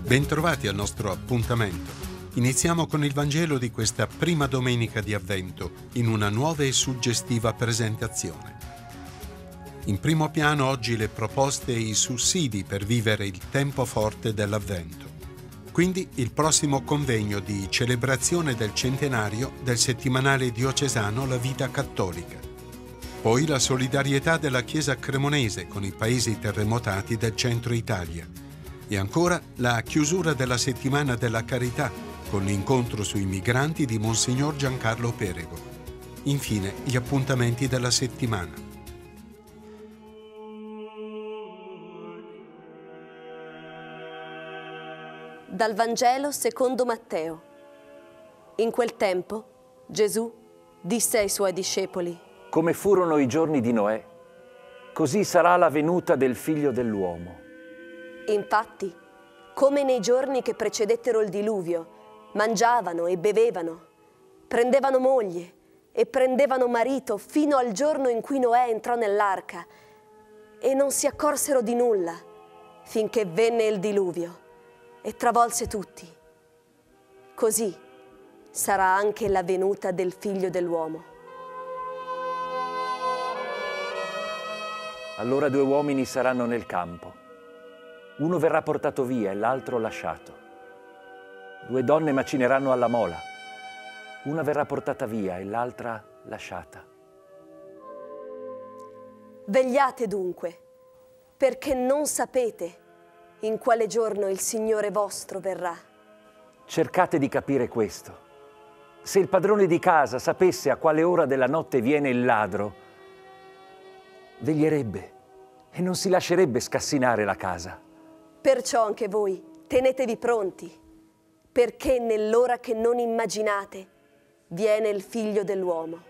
Bentrovati al nostro appuntamento. Iniziamo con il Vangelo di questa prima domenica di Avvento in una nuova e suggestiva presentazione. In primo piano oggi le proposte e i sussidi per vivere il tempo forte dell'Avvento. Quindi il prossimo convegno di celebrazione del centenario del settimanale diocesano La Vita Cattolica. Poi la solidarietà della Chiesa cremonese con i paesi terremotati del centro Italia. E ancora la chiusura della settimana della carità con l'incontro sui migranti di Monsignor Giancarlo Perego. Infine gli appuntamenti della settimana. Dal Vangelo secondo Matteo. In quel tempo Gesù disse ai suoi discepoli: come furono i giorni di Noè, così sarà la venuta del Figlio dell'uomo. Infatti, come nei giorni che precedettero il diluvio, mangiavano e bevevano, prendevano moglie e prendevano marito fino al giorno in cui Noè entrò nell'arca e non si accorsero di nulla finché venne il diluvio e travolse tutti. Così sarà anche la venuta del Figlio dell'uomo. Allora 2 uomini saranno nel campo. Uno verrà portato via e l'altro lasciato. 2 donne macineranno alla mola. Una verrà portata via e l'altra lasciata. Vegliate dunque, perché non sapete in quale giorno il Signore vostro verrà. Cercate di capire questo. Se il padrone di casa sapesse a quale ora della notte viene il ladro, veglierebbe e non si lascerebbe scassinare la casa. Perciò anche voi tenetevi pronti, perché nell'ora che non immaginate viene il Figlio dell'uomo.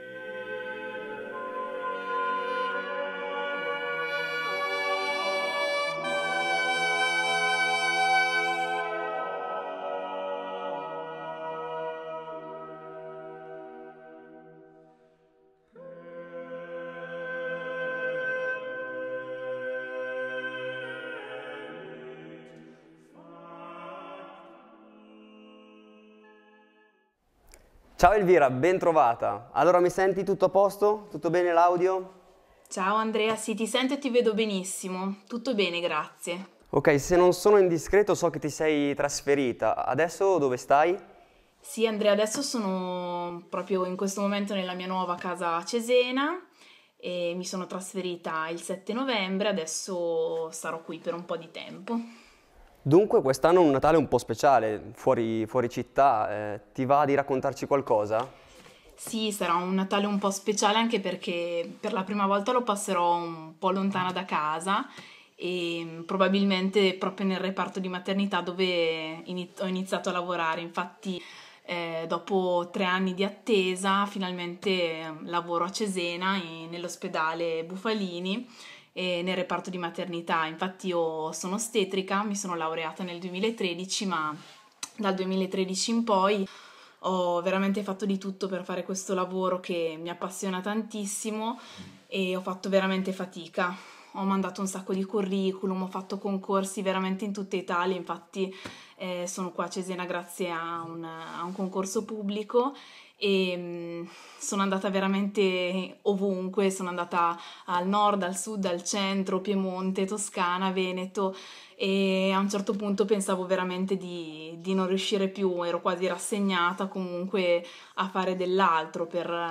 Ciao Elvira, ben trovata. Allora mi senti tutto a posto? Tutto bene l'audio? Ciao Andrea, sì, ti sento e ti vedo benissimo. Tutto bene, grazie. Ok, se non sono indiscreto so che ti sei trasferita. Adesso dove stai? Sì Andrea, adesso sono proprio in questo momento nella mia nuova casa a Cesena e mi sono trasferita il 7 novembre, adesso sarò qui per un po' di tempo. Dunque quest'anno è un Natale un po' speciale, fuori città. Ti va di raccontarci qualcosa? Sì, sarà un Natale un po' speciale anche perché per la prima volta lo passerò un po' lontana da casa e probabilmente proprio nel reparto di maternità dove ho iniziato a lavorare. Infatti dopo 3 anni di attesa finalmente lavoro a Cesena nell'ospedale Bufalini e nel reparto di maternità. Infatti io sono ostetrica, mi sono laureata nel 2013, ma dal 2013 in poi ho veramente fatto di tutto per fare questo lavoro che mi appassiona tantissimo e ho fatto veramente fatica. Ho mandato un sacco di curriculum, ho fatto concorsi veramente in tutta Italia, infatti sono qua a Cesena grazie a un concorso pubblico e sono andata veramente ovunque, sono andata al nord, al sud, al centro, Piemonte, Toscana, Veneto e a un certo punto pensavo veramente di non riuscire più, ero quasi rassegnata comunque a fare dell'altro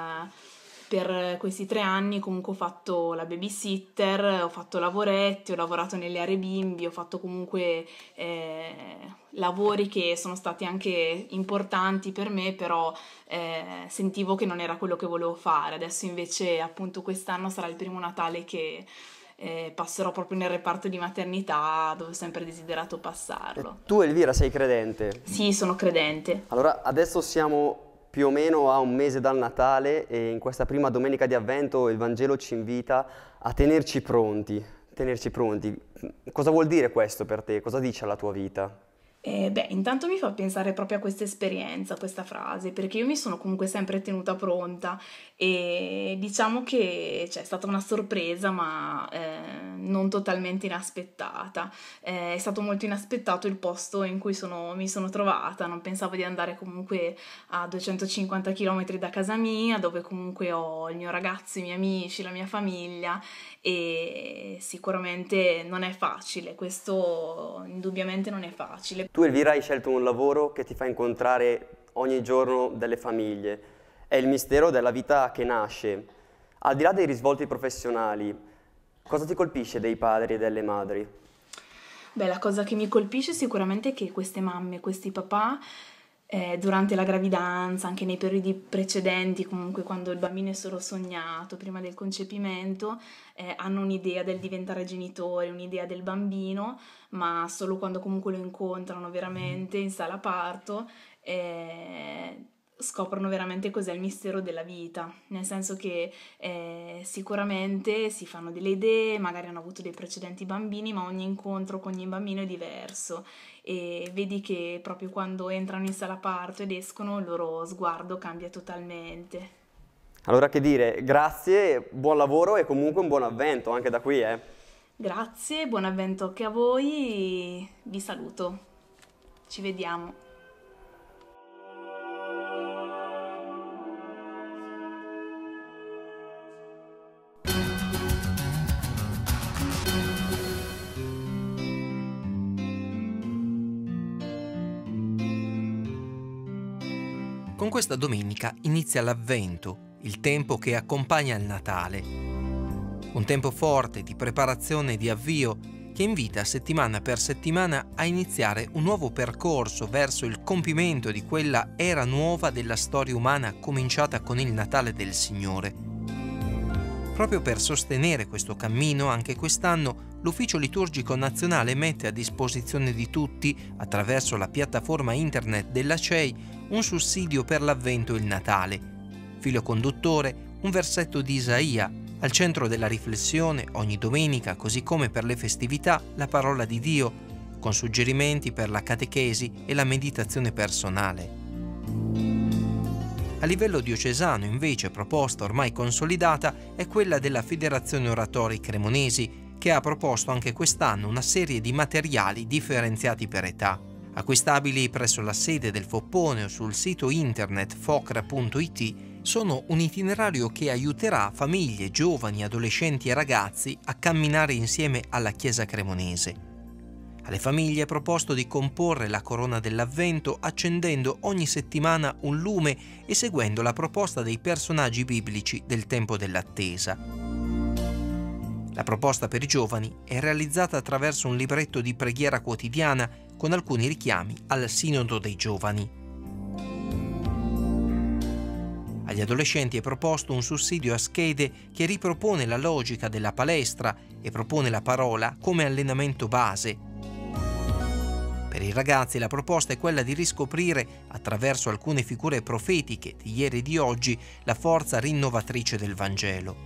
per questi 3 anni. Comunque ho fatto la babysitter, ho fatto lavoretti, ho lavorato nelle aree bimbi, ho fatto comunque lavori che sono stati anche importanti per me, però sentivo che non era quello che volevo fare. Adesso invece appunto quest'anno sarà il primo Natale che passerò proprio nel reparto di maternità dove ho sempre desiderato passarlo. E tu Elvira sei credente? Sì, sono credente. Allora adesso siamo più o meno a un mese dal Natale e in questa prima domenica di Avvento il Vangelo ci invita a tenerci pronti. Cosa vuol dire questo per te? Cosa dice alla tua vita? Intanto mi fa pensare proprio a questa esperienza, questa frase, perché io mi sono comunque sempre tenuta pronta e diciamo che è stata una sorpresa, ma non totalmente inaspettata. È stato molto inaspettato il posto in cui mi sono trovata, non pensavo di andare comunque a 250 km da casa mia, dove comunque ho il mio ragazzo, i miei amici, la mia famiglia, e sicuramente non è facile, questo indubbiamente non è facile. Tu, Elvira, hai scelto un lavoro che ti fa incontrare ogni giorno delle famiglie. È il mistero della vita che nasce. Al di là dei risvolti professionali, cosa ti colpisce dei padri e delle madri? La cosa che mi colpisce sicuramente è che queste mamme, questi papà, durante la gravidanza, anche nei periodi precedenti, comunque quando il bambino è solo sognato, prima del concepimento, hanno un'idea del diventare genitori, un'idea del bambino, ma solo quando comunque lo incontrano veramente in sala parto, scoprono veramente cos'è il mistero della vita, nel senso che sicuramente si fanno delle idee, magari hanno avuto dei precedenti bambini, ma ogni incontro con ogni bambino è diverso e vedi che proprio quando entrano in sala parto ed escono il loro sguardo cambia totalmente. Allora, che dire, grazie, buon lavoro e comunque un buon avvento anche da qui, Grazie, buon avvento anche a voi, vi saluto, ci vediamo. Con questa domenica inizia l'Avvento, il tempo che accompagna il Natale. Un tempo forte di preparazione e di avvio che invita settimana per settimana a iniziare un nuovo percorso verso il compimento di quella era nuova della storia umana cominciata con il Natale del Signore. Proprio per sostenere questo cammino, anche quest'anno l'Ufficio Liturgico Nazionale mette a disposizione di tutti, attraverso la piattaforma internet della CEI, un sussidio per l'Avvento e il Natale. Filo conduttore, un versetto di Isaia, al centro della riflessione ogni domenica, così come per le festività, la parola di Dio, con suggerimenti per la catechesi e la meditazione personale. A livello diocesano, invece, proposta ormai consolidata è quella della Federazione Oratori Cremonesi, che ha proposto anche quest'anno una serie di materiali differenziati per età, acquistabili presso la sede del Foppone o sul sito internet focra.it. Sono un itinerario che aiuterà famiglie, giovani, adolescenti e ragazzi a camminare insieme alla Chiesa cremonese. Alle famiglie è proposto di comporre la corona dell'Avvento accendendo ogni settimana un lume e seguendo la proposta dei personaggi biblici del tempo dell'attesa. La proposta per i giovani è realizzata attraverso un libretto di preghiera quotidiana con alcuni richiami al Sinodo dei Giovani. Agli adolescenti è proposto un sussidio a schede che ripropone la logica della palestra e propone la parola come allenamento base. Per i ragazzi la proposta è quella di riscoprire, attraverso alcune figure profetiche di ieri e di oggi, la forza rinnovatrice del Vangelo.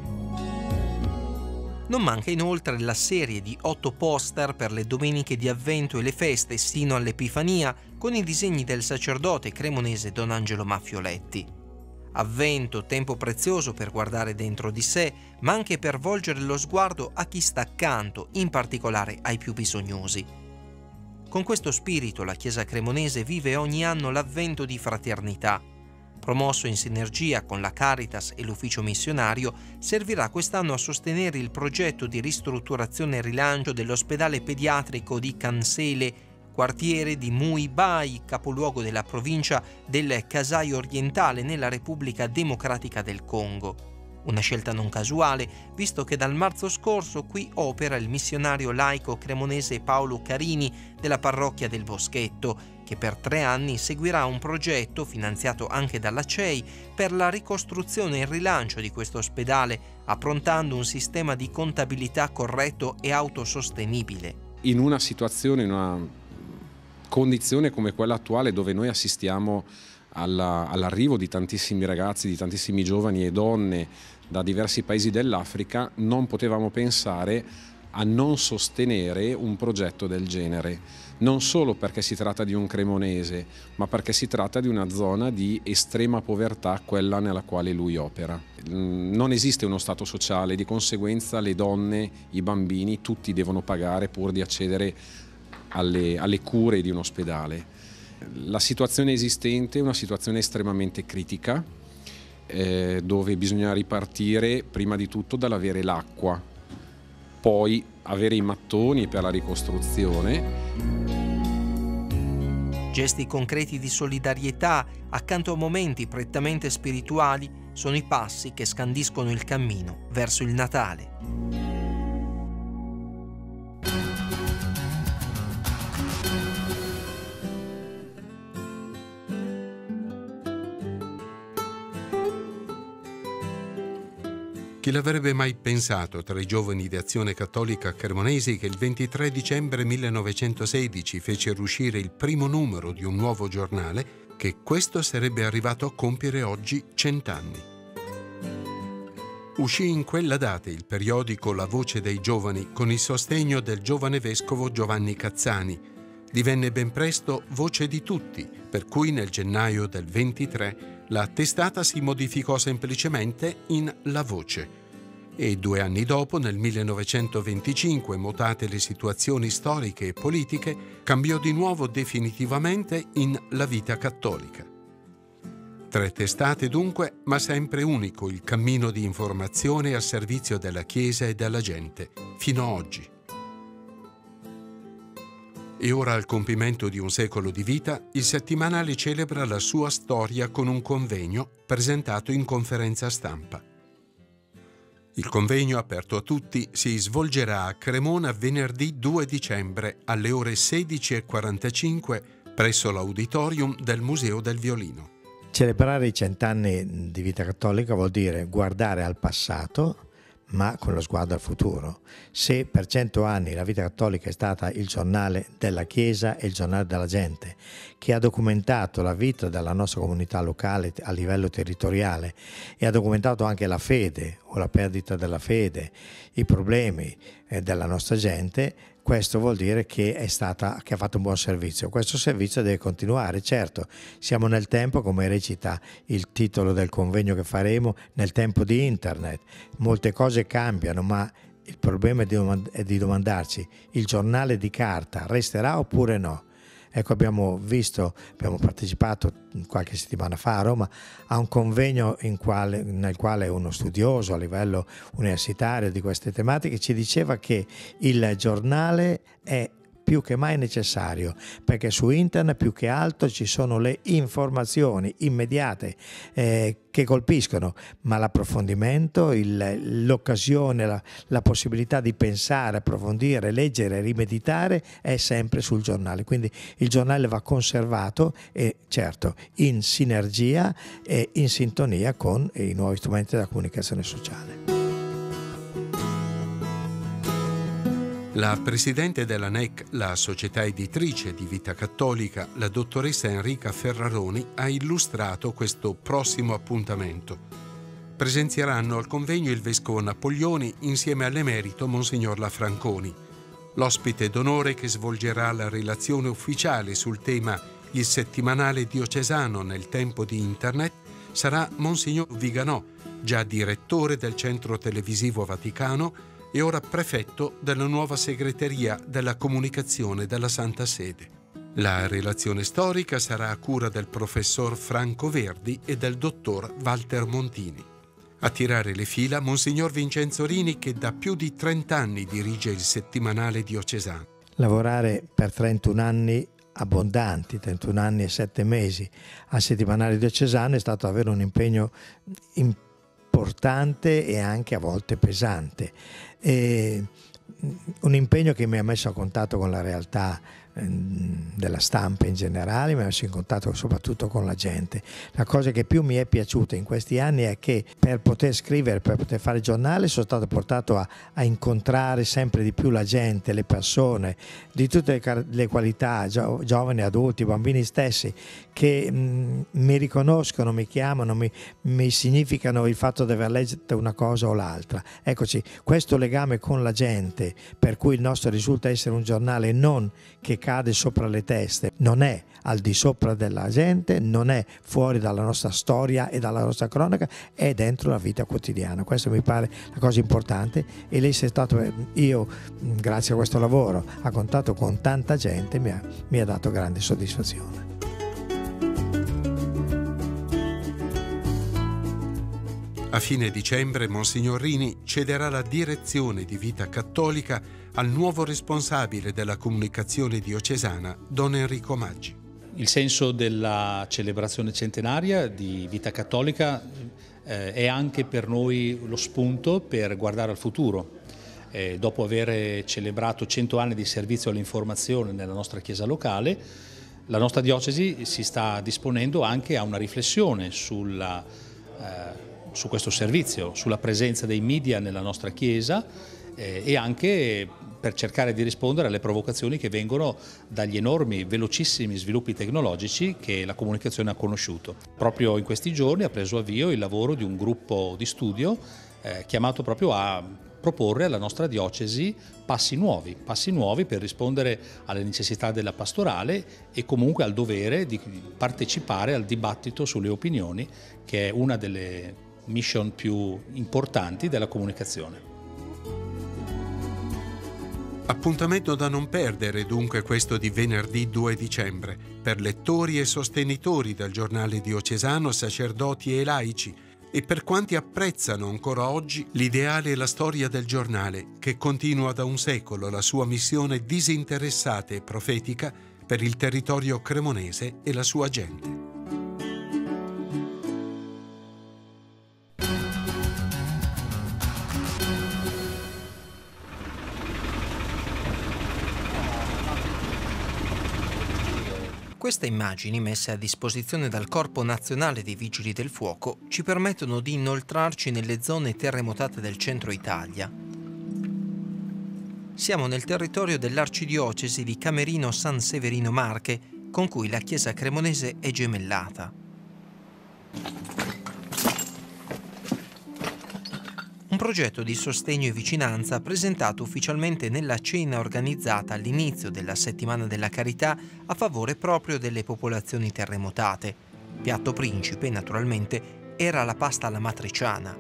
Non manca inoltre la serie di 8 poster per le domeniche di Avvento e le feste sino all'Epifania, con i disegni del sacerdote cremonese Don Angelo Maffioletti. Avvento, tempo prezioso per guardare dentro di sé, ma anche per volgere lo sguardo a chi sta accanto, in particolare ai più bisognosi. Con questo spirito la Chiesa cremonese vive ogni anno l'Avvento di Fraternità. Promosso in sinergia con la Caritas e l'Ufficio Missionario, servirà quest'anno a sostenere il progetto di ristrutturazione e rilancio dell'ospedale pediatrico di Cansele, quartiere di Muibai, capoluogo della provincia del Kasai orientale nella Repubblica Democratica del Congo. Una scelta non casuale, visto che dal marzo scorso qui opera il missionario laico cremonese Paolo Carini della parrocchia del Boschetto, che per 3 anni seguirà un progetto, finanziato anche dalla CEI, per la ricostruzione e il rilancio di questo ospedale, approntando un sistema di contabilità corretto e autosostenibile. In una situazione, in una condizione come quella attuale, dove noi assistiamo all'arrivo di tantissimi ragazzi, di tantissimi giovani e donne da diversi paesi dell'Africa, non potevamo pensare a non sostenere un progetto del genere. non solo perché si tratta di un cremonese, ma perché si tratta di una zona di estrema povertà, quella nella quale lui opera. Non esiste uno stato sociale, di conseguenza le donne, i bambini, tutti devono pagare pur di accedere alle cure di un ospedale. La situazione esistente è una situazione estremamente critica, dove bisogna ripartire prima di tutto dall'avere l'acqua, poi avere i mattoni per la ricostruzione. Gesti concreti di solidarietà, accanto a momenti prettamente spirituali, sono i passi che scandiscono il cammino verso il Natale. Chi l'avrebbe mai pensato tra i giovani di Azione Cattolica cremonesi che il 23 dicembre 1916 fecero uscire il primo numero di un nuovo giornale, che questo sarebbe arrivato a compiere oggi 100 anni. Uscì in quella data il periodico La Voce dei Giovani con il sostegno del giovane vescovo Giovanni Cazzani. Divenne ben presto Voce di Tutti, per cui nel gennaio del 23 la testata si modificò semplicemente in La Voce e 2 anni dopo, nel 1925, mutate le situazioni storiche e politiche, cambiò di nuovo definitivamente in La Vita Cattolica. 3 testate dunque, ma sempre unico il cammino di informazione al servizio della Chiesa e della gente, fino a oggi. E ora, al compimento di un secolo di vita, il settimanale celebra la sua storia con un convegno presentato in conferenza stampa. Il convegno, aperto a tutti, si svolgerà a Cremona venerdì 2 dicembre alle ore 16:45 presso l'auditorium del Museo del Violino. Celebrare i 100 anni di Vita Cattolica vuol dire guardare al passato, ma con lo sguardo al futuro. Se per 100 anni la Vita Cattolica è stata il giornale della Chiesa e il giornale della gente, che ha documentato la vita della nostra comunità locale a livello territoriale e ha documentato anche la fede o la perdita della fede, i problemi della nostra gente, questo vuol dire che ha fatto un buon servizio. Questo servizio deve continuare, certo, siamo nel tempo, come recita il titolo del convegno che faremo, nel tempo di internet. Molte cose cambiano, ma il problema è di domandarci, il giornale di carta resterà oppure no? Ecco, abbiamo partecipato qualche settimana fa a Roma a un convegno nel quale uno studioso a livello universitario di queste tematiche ci diceva che il giornale è più che mai necessario, perché su internet più che altro ci sono le informazioni immediate che colpiscono, ma l'approfondimento, l'occasione, la possibilità di pensare, approfondire, leggere, rimeditare è sempre sul giornale. Quindi il giornale va conservato e certo in sinergia e in sintonia con i nuovi strumenti della comunicazione sociale. La presidente della NEC, la società editrice di Vita Cattolica, la dottoressa Enrica Ferraroni, ha illustrato questo prossimo appuntamento. Presenzieranno al convegno il vescovo Napoglioni insieme all'emerito Monsignor Lafranconi. L'ospite d'onore che svolgerà la relazione ufficiale sul tema Il settimanale diocesano nel tempo di Internet sarà Monsignor Viganò, già direttore del Centro Televisivo Vaticano e ora prefetto della nuova segreteria della comunicazione della Santa Sede. La relazione storica sarà a cura del professor Franco Verdi e del dottor Walter Montini. A tirare le fila Monsignor Vincenzo Rini, che da più di 30 anni dirige il settimanale diocesano. Lavorare per 31 anni abbondanti, 31 anni e 7 mesi al settimanale diocesano è stato avere un impegno importante e anche a volte pesante. Un impegno che mi ha messo a contatto con la realtà della stampa in generale, mi ha messo in contatto soprattutto con la gente. La cosa che più mi è piaciuta in questi anni è che per poter scrivere, per poter fare giornale, sono stato portato a incontrare sempre di più la gente, le persone di tutte le qualità, giovani, adulti, bambini stessi, che mi riconoscono, mi chiamano, mi significano il fatto di aver letto una cosa o l'altra. Eccoci, questo legame con la gente, per cui il nostro risulta essere un giornale non che accade sopra le teste, non è al di sopra della gente, non è fuori dalla nostra storia e dalla nostra cronaca, è dentro la vita quotidiana. Questo mi pare la cosa importante, e lei io grazie a questo lavoro, a contatto con tanta gente, mi ha dato grande soddisfazione. A fine dicembre Monsignor Rini cederà la direzione di Vita Cattolica al nuovo responsabile della comunicazione diocesana, Don Enrico Maggi. Il senso della celebrazione centenaria di Vita Cattolica è anche per noi lo spunto per guardare al futuro. Dopo aver celebrato 100 anni di servizio all'informazione nella nostra chiesa locale, la nostra diocesi si sta disponendo anche a una riflessione su questo servizio, sulla presenza dei media nella nostra chiesa e anche per cercare di rispondere alle provocazioni che vengono dagli enormi, velocissimi sviluppi tecnologici che la comunicazione ha conosciuto. Proprio in questi giorni ha preso avvio il lavoro di un gruppo di studio chiamato proprio a proporre alla nostra diocesi passi nuovi per rispondere alle necessità della pastorale e comunque al dovere di partecipare al dibattito sulle opinioni, che è una delle mission più importanti della comunicazione. Appuntamento da non perdere dunque questo di venerdì 2 dicembre per lettori e sostenitori del giornale diocesano, sacerdoti e laici, e per quanti apprezzano ancora oggi l'ideale e la storia del giornale, che continua da un secolo la sua missione disinteressata e profetica per il territorio cremonese e la sua gente. Queste immagini, messe a disposizione dal Corpo Nazionale dei Vigili del Fuoco, ci permettono di inoltrarci nelle zone terremotate del centro Italia. Siamo nel territorio dell'arcidiocesi di Camerino San Severino Marche, con cui la chiesa cremonese è gemellata. Un progetto di sostegno e vicinanza presentato ufficialmente nella cena organizzata all'inizio della Settimana della Carità a favore proprio delle popolazioni terremotate. Piatto principe, naturalmente, era la pasta alla matriciana.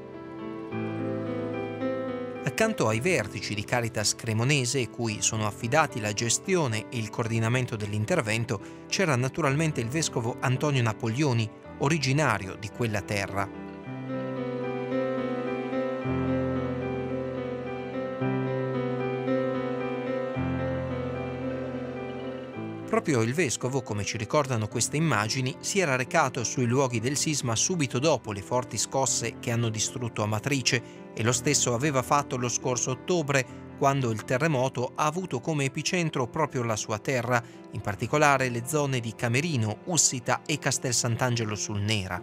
Accanto ai vertici di Caritas Cremonese, cui sono affidati la gestione e il coordinamento dell'intervento, c'era naturalmente il vescovo Antonio Napoglioni, originario di quella terra. Proprio il vescovo, come ci ricordano queste immagini, si era recato sui luoghi del sisma subito dopo le forti scosse che hanno distrutto Amatrice, e lo stesso aveva fatto lo scorso ottobre, quando il terremoto ha avuto come epicentro proprio la sua terra, in particolare le zone di Camerino, Ussita e Castel Sant'Angelo sul Nera.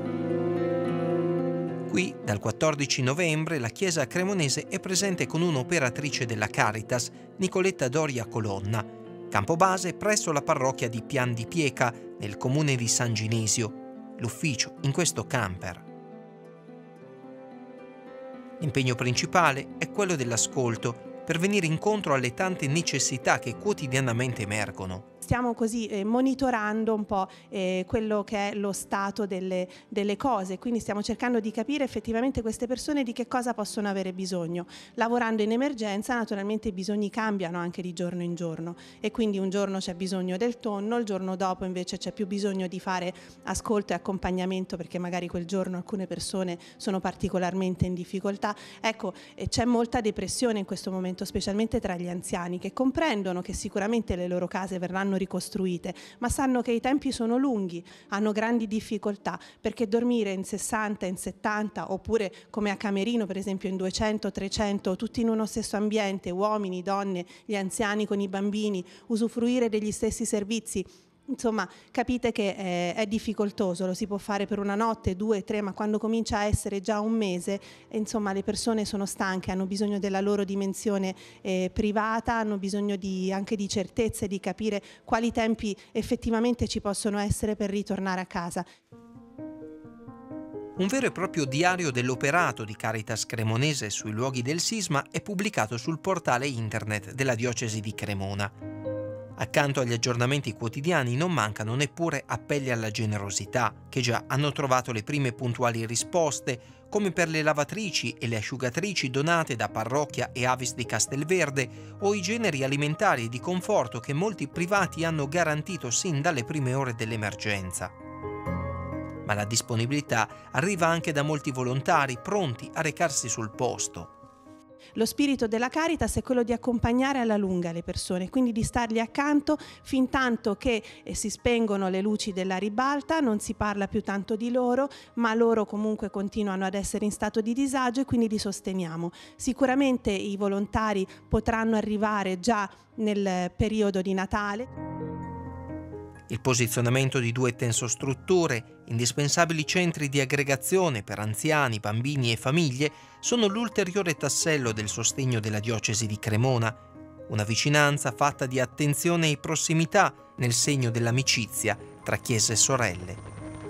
Qui, dal 14 novembre, la chiesa cremonese è presente con un'operatrice della Caritas, Nicoletta Doria Colonna, campo base presso la parrocchia di Pian di Pieca, nel comune di San Ginesio, l'ufficio in questo camper. L'impegno principale è quello dell'ascolto, per venire incontro alle tante necessità che quotidianamente emergono. Stiamo così monitorando un po' quello che è lo stato delle cose, quindi stiamo cercando di capire effettivamente queste persone di che cosa possono avere bisogno. Lavorando in emergenza naturalmente i bisogni cambiano anche di giorno in giorno, e quindi un giorno c'è bisogno del tonno, il giorno dopo invece c'è più bisogno di fare ascolto e accompagnamento perché magari quel giorno alcune persone sono particolarmente in difficoltà. Ecco, c'è molta depressione in questo momento, specialmente tra gli anziani, che comprendono che sicuramente le loro case verranno ricostruite, ma sanno che i tempi sono lunghi, hanno grandi difficoltà, perché dormire in 60, in 70, oppure come a Camerino per esempio in 200, 300, tutti in uno stesso ambiente, uomini, donne, gli anziani con i bambini, usufruire degli stessi servizi, insomma capite che è difficoltoso. Lo si può fare per una notte, 2, 3, ma quando comincia a essere già un mese, insomma le persone sono stanche, hanno bisogno della loro dimensione privata, hanno bisogno anche di certezze, di capire quali tempi effettivamente ci possono essere per ritornare a casa. Un vero e proprio diario dell'operato di Caritas Cremonese sui luoghi del sisma è pubblicato sul portale internet della diocesi di Cremona. Accanto agli aggiornamenti quotidiani non mancano neppure appelli alla generosità, che già hanno trovato le prime puntuali risposte, come per le lavatrici e le asciugatrici donate da Parrocchia e Avis di Castelverde o i generi alimentari e di conforto che molti privati hanno garantito sin dalle prime ore dell'emergenza. Ma la disponibilità arriva anche da molti volontari pronti a recarsi sul posto. Lo spirito della Caritas è quello di accompagnare alla lunga le persone, quindi di stargli accanto fin tanto che si spengono le luci della ribalta, non si parla più tanto di loro, ma loro comunque continuano ad essere in stato di disagio e quindi li sosteniamo. Sicuramente i volontari potranno arrivare già nel periodo di Natale. Il posizionamento di 2 tensostrutture, indispensabili centri di aggregazione per anziani, bambini e famiglie, sono l'ulteriore tassello del sostegno della diocesi di Cremona, una vicinanza fatta di attenzione e prossimità nel segno dell'amicizia tra chiese e sorelle.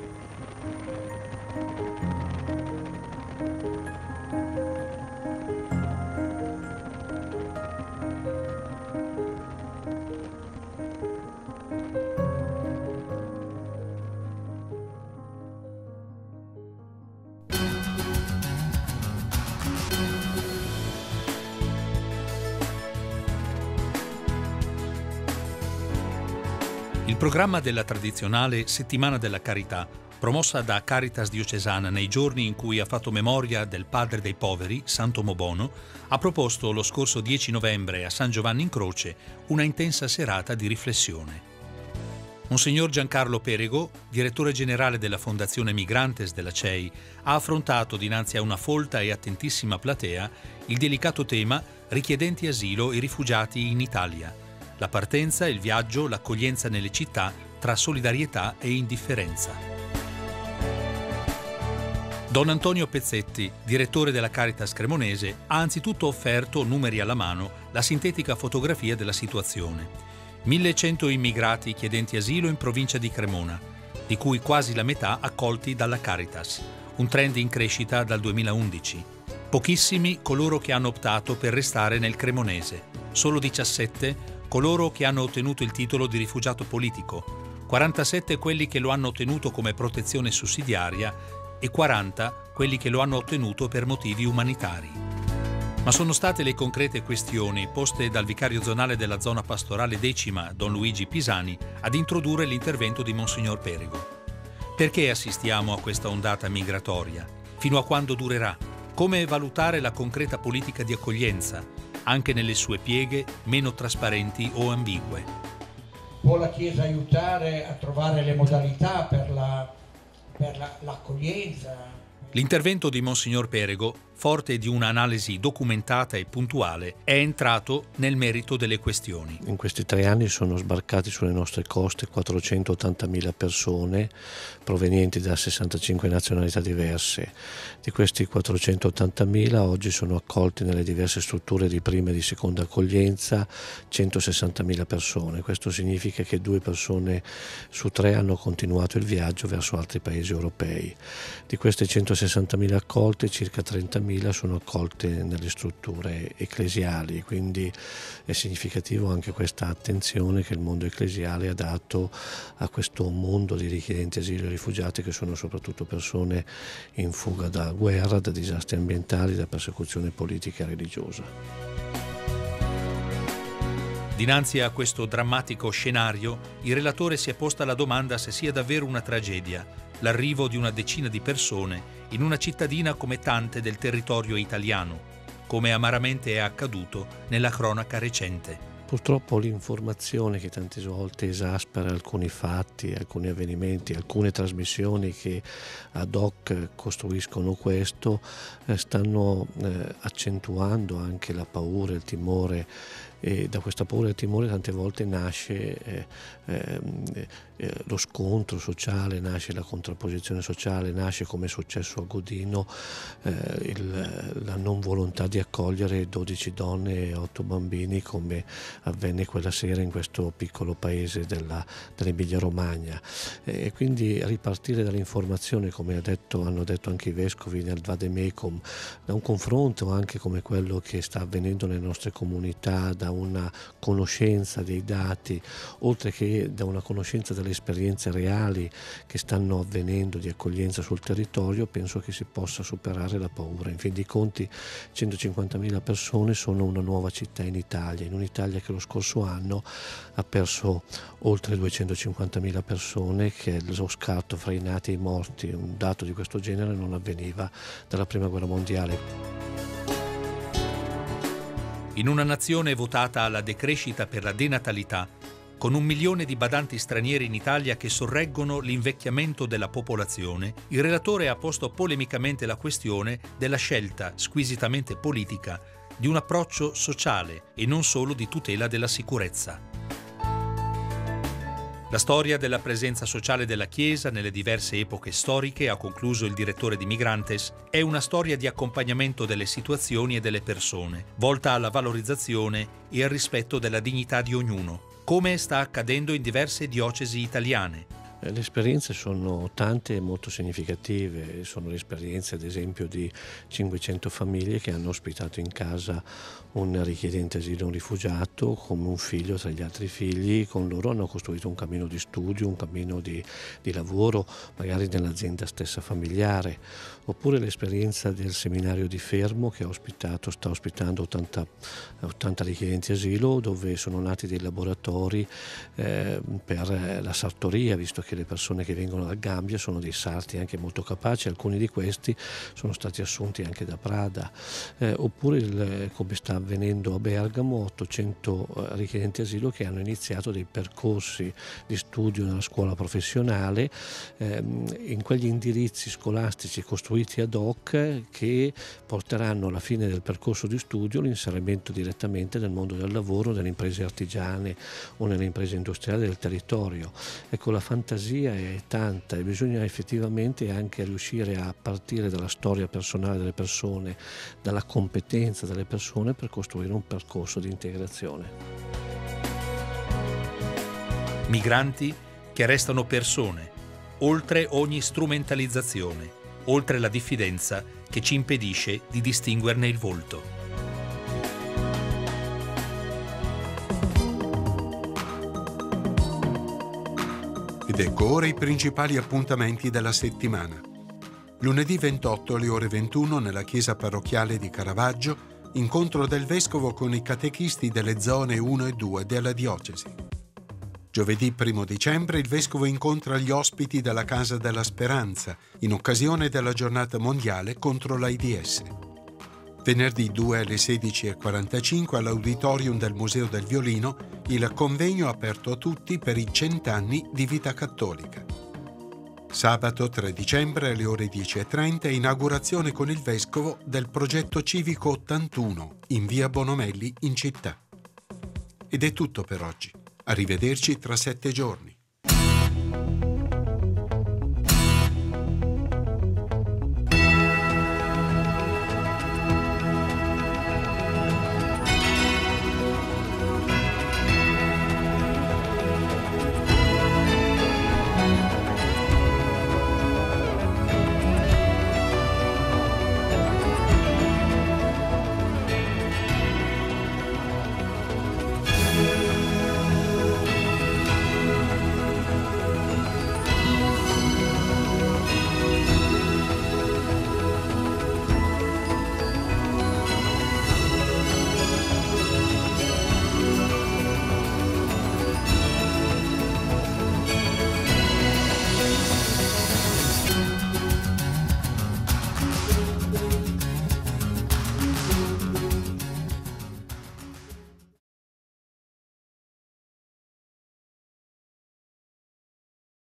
Il programma della tradizionale Settimana della Carità, promossa da Caritas Diocesana nei giorni in cui ha fatto memoria del padre dei poveri, Santo Mobono, ha proposto lo scorso 10 novembre a San Giovanni in Croce una intensa serata di riflessione. Monsignor Giancarlo Perego, direttore generale della Fondazione Migrantes della CEI, ha affrontato dinanzi a una folta e attentissima platea il delicato tema richiedenti asilo e rifugiati in Italia. La partenza, il viaggio, l'accoglienza nelle città tra solidarietà e indifferenza. Don Antonio Pezzetti, direttore della Caritas Cremonese, ha anzitutto offerto, numeri alla mano, la sintetica fotografia della situazione. 1100 immigrati chiedenti asilo in provincia di Cremona, di cui quasi la metà accolti dalla Caritas, un trend in crescita dal 2011. Pochissimi coloro che hanno optato per restare nel Cremonese, solo 17 coloro che hanno ottenuto il titolo di rifugiato politico, 47 quelli che lo hanno ottenuto come protezione sussidiaria e 40 quelli che lo hanno ottenuto per motivi umanitari. Ma sono state le concrete questioni poste dal vicario zonale della zona pastorale 10, Don Luigi Pisani, ad introdurre l'intervento di Monsignor Perego. Perché assistiamo a questa ondata migratoria? Fino a quando durerà? Come valutare la concreta politica di accoglienza, anche nelle sue pieghe meno trasparenti o ambigue? Può la Chiesa aiutare a trovare le modalità per l'accoglienza? L'intervento di Monsignor Perego, forte di un'analisi documentata e puntuale, è entrato nel merito delle questioni. In questi 3 anni sono sbarcati sulle nostre coste 480.000 persone provenienti da 65 nazionalità diverse. Di questi 480.000 oggi sono accolti nelle diverse strutture di prima e di seconda accoglienza 160.000 persone. Questo significa che 2 persone su 3 hanno continuato il viaggio verso altri paesi europei. Di queste 160.000 accolte, circa 30.000 sono accolte nelle strutture ecclesiali, quindi è significativo anche questa attenzione che il mondo ecclesiale ha dato a questo mondo di richiedenti asilo e rifugiati, che sono soprattutto persone in fuga da guerra, da disastri ambientali, da persecuzione politica e religiosa. Dinanzi a questo drammatico scenario, il relatore si è posta la domanda se sia davvero una tragedia l'arrivo di una decina di persone in una cittadina come tante del territorio italiano, come amaramente è accaduto nella cronaca recente. Purtroppo l'informazione che tante volte esaspera alcuni fatti, alcuni avvenimenti, alcune trasmissioni che ad hoc costruiscono questo, stanno accentuando anche la paura, il timore, e da questa paura e il timore tante volte nasce lo scontro sociale, nasce la contrapposizione sociale, nasce, come è successo a Godino, la non volontà di accogliere 12 donne e 8 bambini, come avvenne quella sera in questo piccolo paese dell'Emilia Romagna. E quindi ripartire dall'informazione, come hanno detto anche i vescovi nel Vademecum, da un confronto anche come quello che sta avvenendo nelle nostre comunità, da una conoscenza dei dati, oltre che da una conoscenza delle esperienze reali che stanno avvenendo di accoglienza sul territorio, penso che si possa superare la paura. In fin dei conti 150.000 persone sono una nuova città in un'Italia che lo scorso anno ha perso oltre 250.000 persone, che è lo scarto fra i nati e i morti. Un dato di questo genere non avveniva dalla Prima Guerra Mondiale. In una nazione votata alla decrescita per la denatalità, con 1 milione di badanti stranieri in Italia che sorreggono l'invecchiamento della popolazione, il relatore ha posto polemicamente la questione della scelta squisitamente politica di un approccio sociale e non solo di tutela della sicurezza. La storia della presenza sociale della Chiesa nelle diverse epoche storiche, ha concluso il direttore di Migrantes, è una storia di accompagnamento delle situazioni e delle persone, volta alla valorizzazione e al rispetto della dignità di ognuno, come sta accadendo in diverse diocesi italiane. Le esperienze sono tante e molto significative, sono le esperienze ad esempio di 500 famiglie che hanno ospitato in casa un richiedente asilo, un rifugiato, come un figlio tra gli altri figli. Con loro hanno costruito un cammino di studio, un cammino di lavoro, magari nell'azienda stessa familiare. Oppure l'esperienza del seminario di Fermo che sta ospitando 80 richiedenti asilo, dove sono nati dei laboratori per la sartoria, visto che le persone che vengono dal Gambia sono dei sarti anche molto capaci, alcuni di questi sono stati assunti anche da Prada. Oppure come sta avvenendo a Bergamo, 800 richiedenti asilo che hanno iniziato dei percorsi di studio nella scuola professionale in quegli indirizzi scolastici costruiti ad hoc che porteranno alla fine del percorso di studio l'inserimento direttamente nel mondo del lavoro, nelle imprese artigiane o nelle imprese industriali del territorio. Ecco, la fantasia è tanta e bisogna effettivamente anche riuscire a partire dalla storia personale delle persone, dalla competenza delle persone per costruire un percorso di integrazione. Migranti che restano persone, oltre ogni strumentalizzazione, oltre la diffidenza che ci impedisce di distinguerne il volto. Ed ecco ora i principali appuntamenti della settimana. Lunedì 28 alle ore 21 nella chiesa parrocchiale di Caravaggio, incontro del Vescovo con i catechisti delle zone 1 e 2 della diocesi. Giovedì 1 dicembre il Vescovo incontra gli ospiti della Casa della Speranza in occasione della giornata mondiale contro l'AIDS. Venerdì 2 alle 16:45 all'Auditorium del Museo del Violino il convegno aperto a tutti per i 100 anni di vita cattolica. Sabato 3 dicembre alle ore 10:30 inaugurazione con il Vescovo del progetto civico 81 in via Bonomelli in città. Ed è tutto per oggi. Arrivederci tra 7 giorni.